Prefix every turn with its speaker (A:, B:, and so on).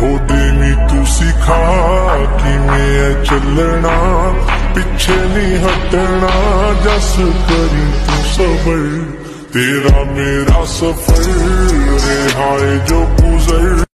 A: देवी तू सिखा कि मैं चलना, पिछे नहीं हटना, जस करी तू सबर। तेरा मेरा सफर रहा है जो गुजर